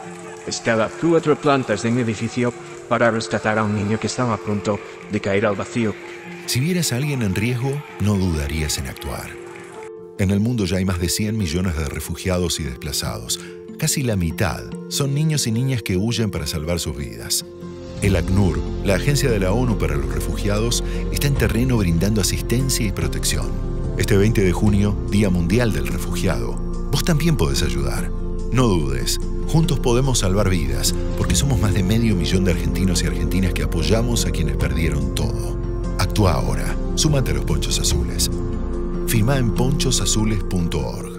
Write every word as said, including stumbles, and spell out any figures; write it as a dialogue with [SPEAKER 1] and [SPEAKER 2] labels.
[SPEAKER 1] Estaba cuatro plantas de un edificio para rescatar a un niño que estaba a punto de caer al vacío.
[SPEAKER 2] Si vieras a alguien en riesgo, no dudarías en actuar. En el mundo ya hay más de cien millones de refugiados y desplazados. Casi la mitad son niños y niñas que huyen para salvar sus vidas. El ACNUR, la Agencia de la ONU para los Refugiados, está en terreno brindando asistencia y protección. Este veinte de junio, Día Mundial del Refugiado, vos también podés ayudar. No dudes, juntos podemos salvar vidas, porque somos más de medio millón de argentinos y argentinas que apoyamos a quienes perdieron todo. Actúa ahora, súmate a los Ponchos Azules. Firmá en ponchos azules punto org.